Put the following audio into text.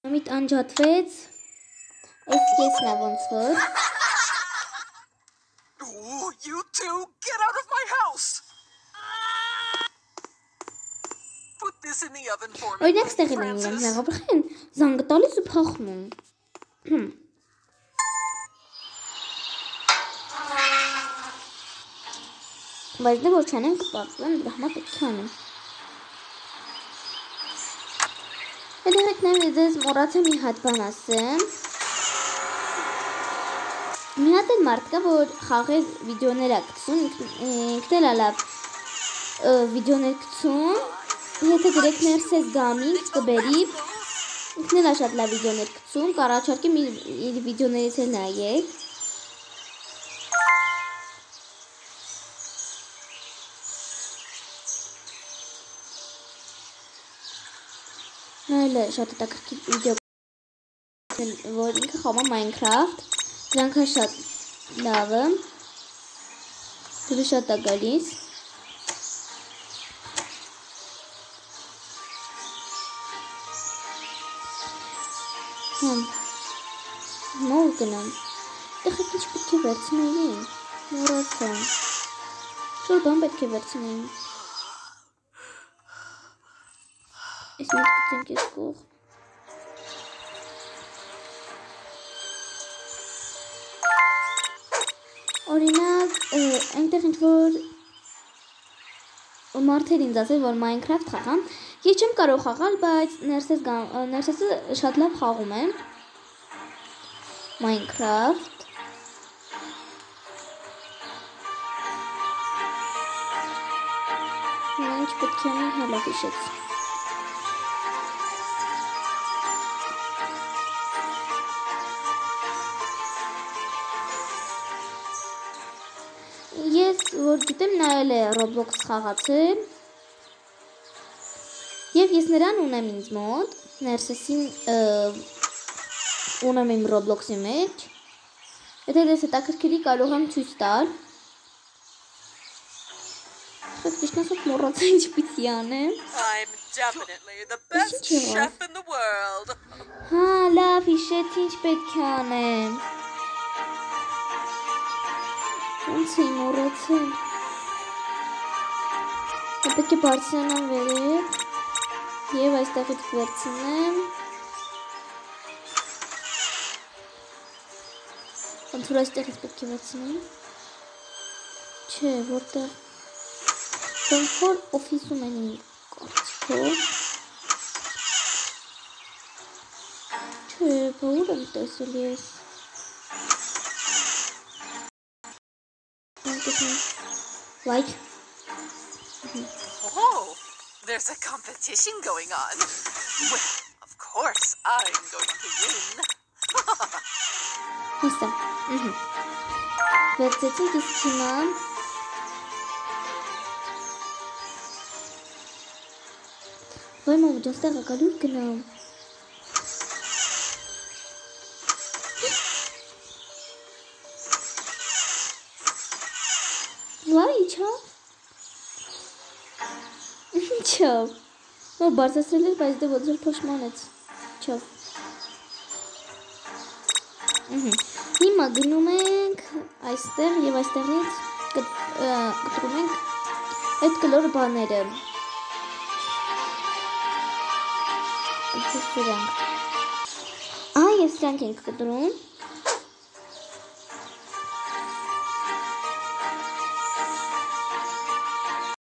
Mit ancatvec. Es կեսն է ոնց որ։ Oh, you two, get out of my house! Put this in the oven for me, Օրինակ ստեղին են իրենք հեղաբրխեն, զանգը տալիս ու փախնում։ Բայց դե որ չանեմ կպատվեմ, դրա համար պետք է անեմ։ Հետևեք նայեմ ձեզ մոռացա մի հատ բան ասեմ։ Մի հատ էլ մարդ կա, որ խաղեր վիդեոներ է գցում, ինքն էլ լավ վիդեոներ գցում, եթե գրեք ներսես գամինգ կբերի, ինքն էլ շատ լավ վիդեոներ գցում, կառաջարկեմ իր վիդեոներից էլ նայեք։ Նայել է շատ հետաքրքիր վիդեո, որ ինքը խաղում է Minecraft, դրանք է շատ լավը, դուրը շատ է գալիս։ Նոր գնամ, տեղեք ինչ պետք է վերցնեին, մորացա, շոր բան պետք է վերցնեին։ Ես միտ գտենք ես կող։ Օրինակ, այնտեղ ինչ-որ մարդեր ինձ ասել, որ Minecraft խաղամ, ես չեմ կարող խաղալ, բայց ներսեսը շատ լավ խաղում եմ Minecraft։ Ինչ պետք է անեմ հալա հիշեց։ Ես որ գիտեմ նայել է Roblox խաղացել և ես նրան ունեմ ինձ մոտ, ներսեսին ունեմ իմ Roblox-ի մեջ, եթե դες հետաքրքրի կարող եմ ցույց տալ։ Խեք ճիշտ ասած մոռացա ինչ պիտի անեմ։ I'm definitely the best chef in the world. Հա, լավ հիշեց ինչ պետք է անեմ։ Ոնց էի մոռացել։ Պետք է բարձրանամ վերև և այստեղից վերցնեմ։ Ոնց որ այստեղից պետք է վերցնեմ։ Չէ, որտեղ ոնց որ օֆիսում են իմ կարծիքով։ Չէ, բա ուր եմ տեսել ես։ Like. Oh, there's a competition going on. Well, of course, I'm going to win. Hasta. Վերցեցինք իսկ հիմա Վայ մամ, ջան ստեղ ակալուր գնամ։ Վայ, իչավ։ Իչավ։ Ո բարձրացրել էր, բայց դե ոնց որ փոշմանեց։ Իչավ։ Հիմա գնում ենք այստեղ և այստեղից կտրում ենք այդ կլոր բաները։ Սրանք։ Ա, և սրանք ենք կտրում։